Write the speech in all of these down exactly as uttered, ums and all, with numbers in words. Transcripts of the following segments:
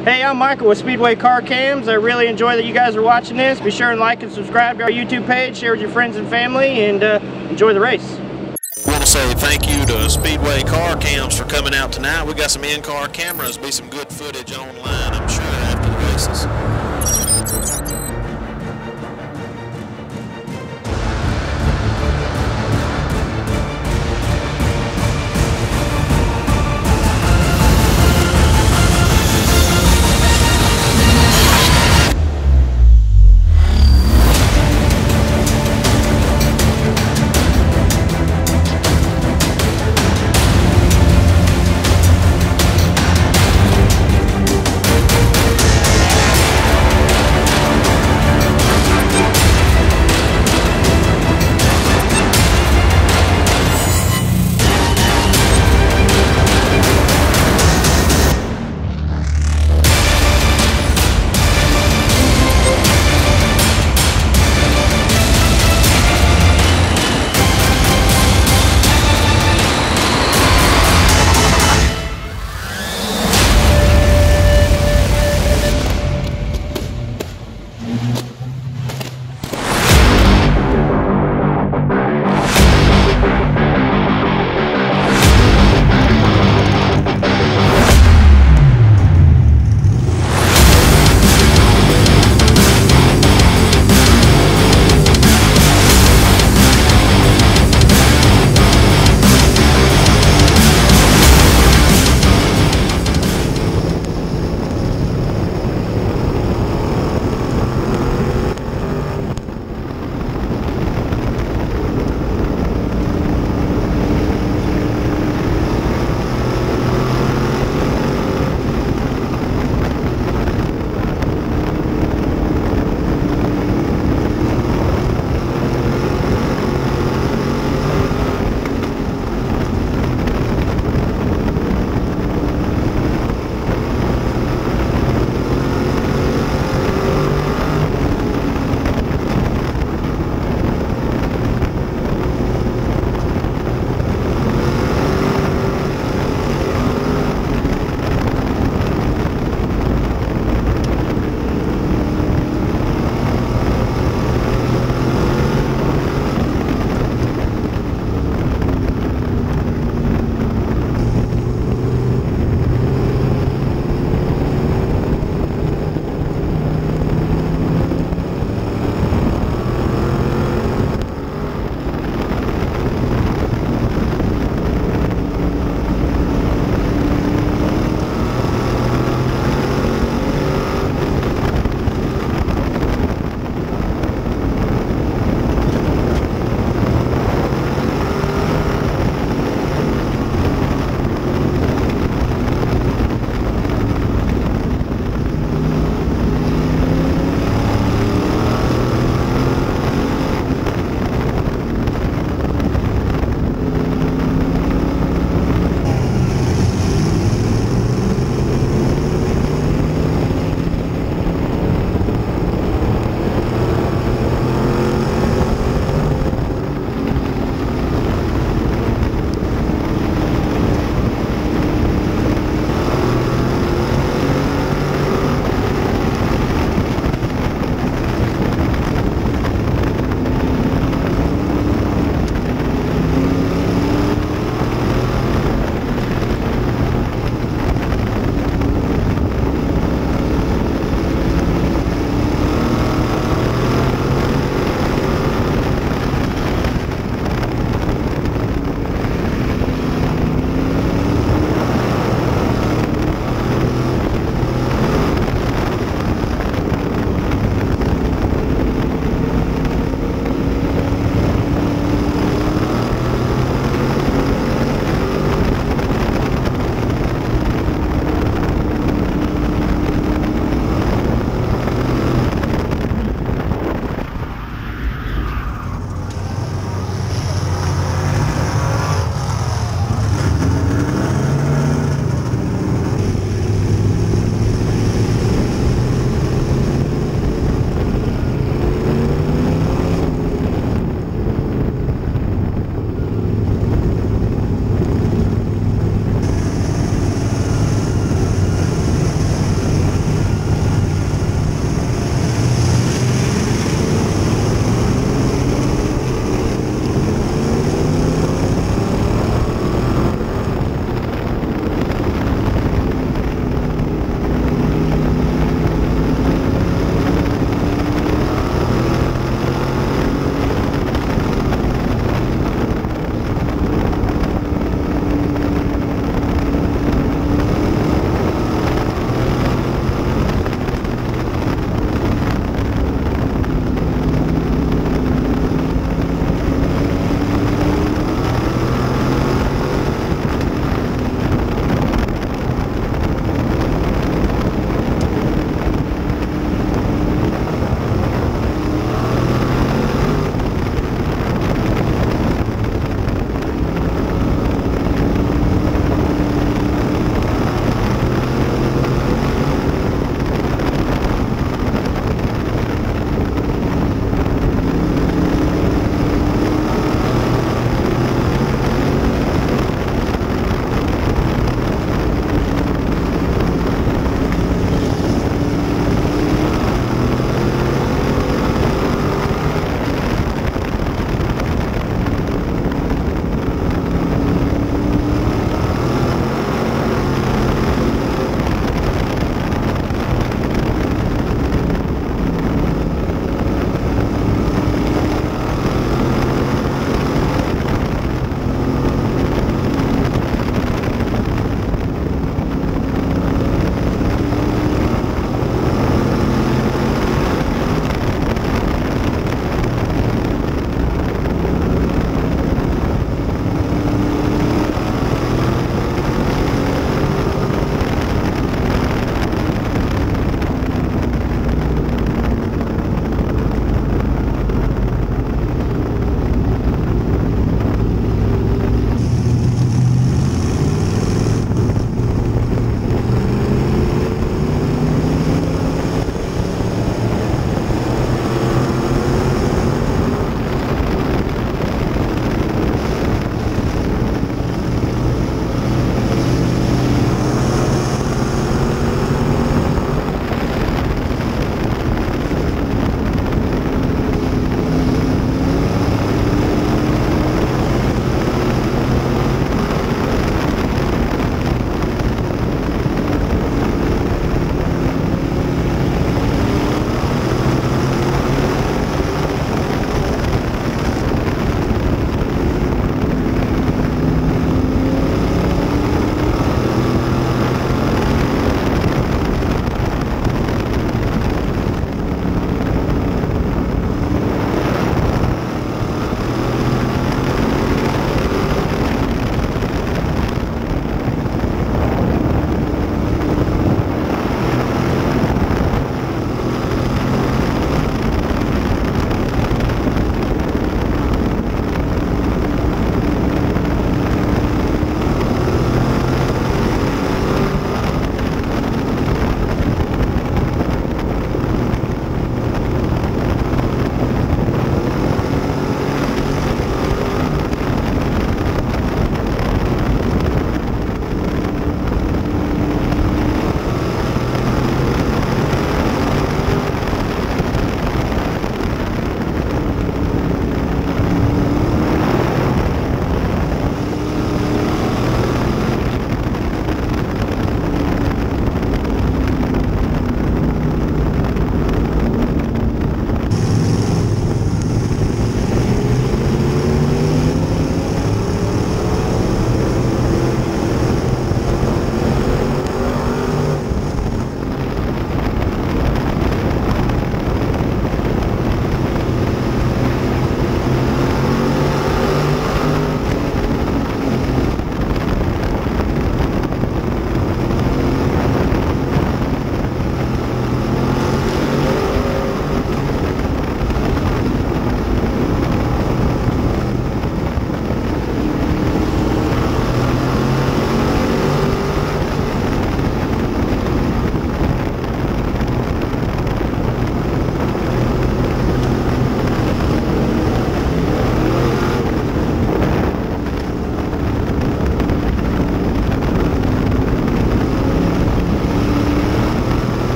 Hey, I'm Michael with Speedway Car Cams. I really enjoy that you guys are watching this. Be sure and like and subscribe to our YouTube page, share with your friends and family, and uh, enjoy the race. I want to say thank you to Speedway Car Cams for coming out tonight. We got some in-car cameras, be some good footage online, I'm sure, after the races.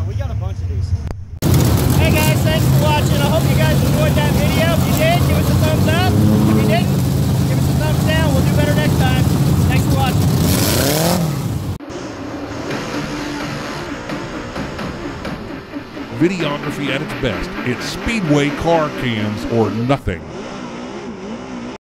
we got a bunch of these. Hey guys, thanks for watching. I hope you guys enjoyed that video. If you did, give us a thumbs up. If you didn't, give us a thumbs down. We'll do better next time. Thanks for watching. Videography at its best. It's Speedway Car Cams or nothing.